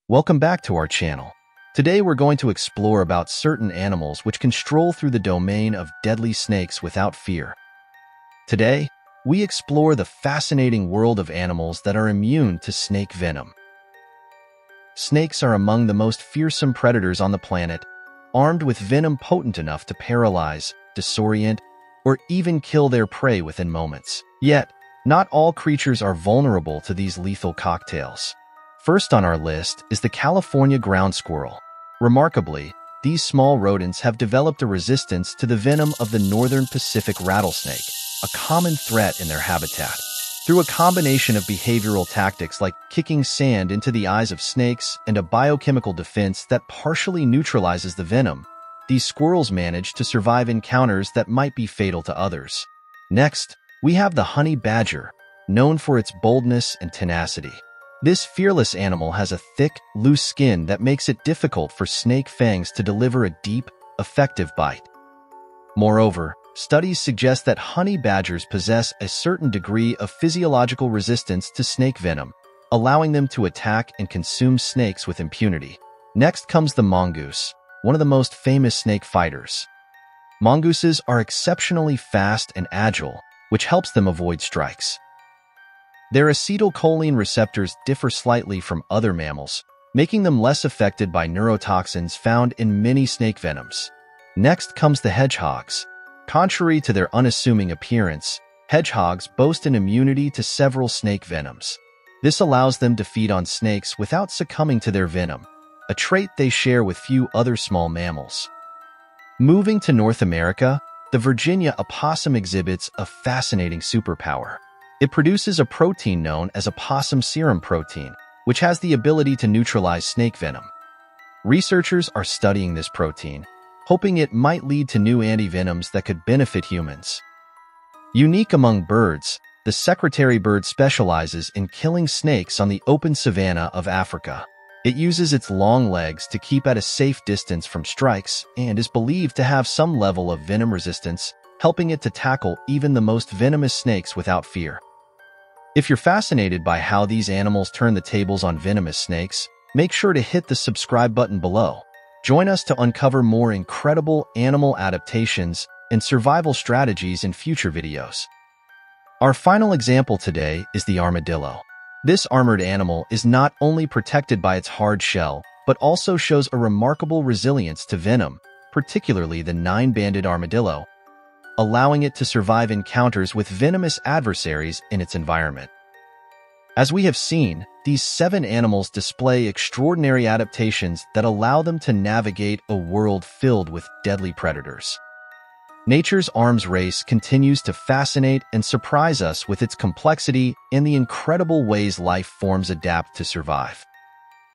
Welcome back to our channel. Today we're going to explore about certain animals which can stroll through the domain of deadly snakes without fear. Today, we explore the fascinating world of animals that are immune to snake venom. Snakes are among the most fearsome predators on the planet, armed with venom potent enough to paralyze, disorient, or even kill their prey within moments. Yet, not all creatures are vulnerable to these lethal cocktails. First on our list is the California ground squirrel. Remarkably, these small rodents have developed a resistance to the venom of the northern Pacific rattlesnake, a common threat in their habitat. Through a combination of behavioral tactics like kicking sand into the eyes of snakes and a biochemical defense that partially neutralizes the venom, these squirrels manage to survive encounters that might be fatal to others. Next, we have the honey badger, known for its boldness and tenacity. This fearless animal has a thick, loose skin that makes it difficult for snake fangs to deliver a deep, effective bite. Moreover, studies suggest that honey badgers possess a certain degree of physiological resistance to snake venom, allowing them to attack and consume snakes with impunity. Next comes the mongoose, one of the most famous snake fighters. Mongooses are exceptionally fast and agile, which helps them avoid strikes. Their acetylcholine receptors differ slightly from other mammals, making them less affected by neurotoxins found in many snake venoms. Next comes the hedgehogs. Contrary to their unassuming appearance, hedgehogs boast an immunity to several snake venoms. This allows them to feed on snakes without succumbing to their venom, a trait they share with few other small mammals. Moving to North America, the Virginia opossum exhibits a fascinating superpower. It produces a protein known as opossum serum protein, which has the ability to neutralize snake venom. Researchers are studying this protein, hoping it might lead to new antivenoms that could benefit humans. Unique among birds, the secretary bird specializes in killing snakes on the open savanna of Africa. It uses its long legs to keep at a safe distance from strikes and is believed to have some level of venom resistance, helping it to tackle even the most venomous snakes without fear. If you're fascinated by how these animals turn the tables on venomous snakes, make sure to hit the subscribe button below. Join us to uncover more incredible animal adaptations and survival strategies in future videos. Our final example today is the armadillo. This armored animal is not only protected by its hard shell, but also shows a remarkable resilience to venom, particularly the nine-banded armadillo, allowing it to survive encounters with venomous adversaries in its environment. As we have seen, these 7 animals display extraordinary adaptations that allow them to navigate a world filled with deadly predators. Nature's arms race continues to fascinate and surprise us with its complexity and the incredible ways life forms adapt to survive.